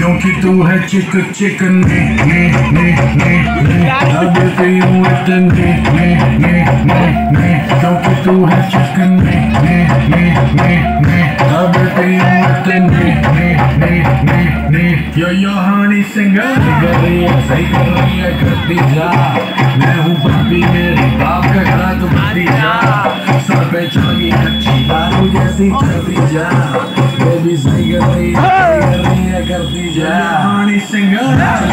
क्योंकि तू है चिकन अब क्यों इतने क्योंकि तू है चिकन अब क्यों इतने यो हनी सिंगर कर रही है सही कर रही है करती जा मैं हूँ पापी मेरी बाप का खड़ा तो करती जा सर पे चढ़ी अच्छी दारू जैसी करती जा वो भी सही कर रही है करती जा हनी सिंगर